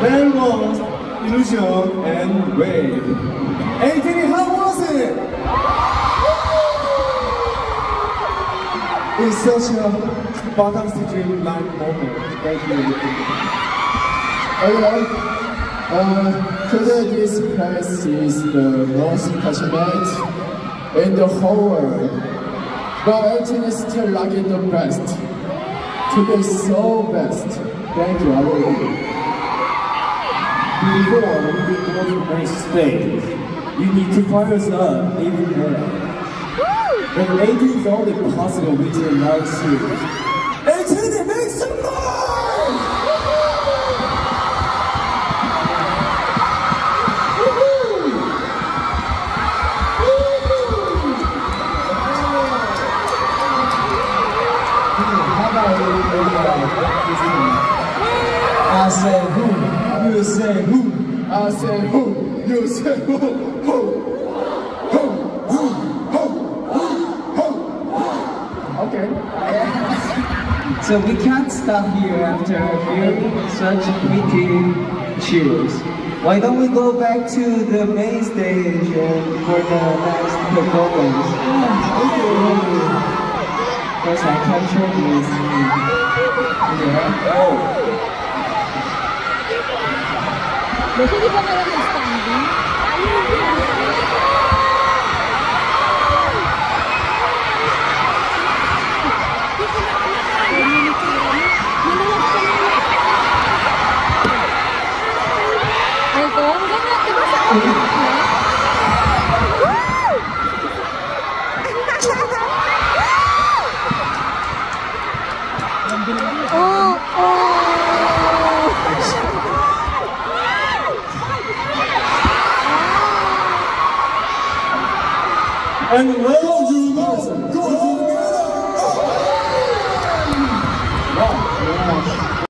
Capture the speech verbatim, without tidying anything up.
There was illusion and wave. ATEEZ, how was it? It's such a fantastic dreamlike moment. Thank you. Alright. Uh, today this place is the most passionate in the whole world. But ATEEZ still like it the best. Today so best. Thank you, I will. Before we go to the next stage, you need to fire us up even more. If ATEEZ is only possible with your live series, ATEEZ, make some noise! How about I say who, you say who, I say who, you say who, who. Okay. So we can't stop here after hearing such pretty cheers. Why don't we go back to the main stage and for the next performance? Because I captured this. Yeah. Oh. Hindi ba meron ng standing? Oh, oh. And go to the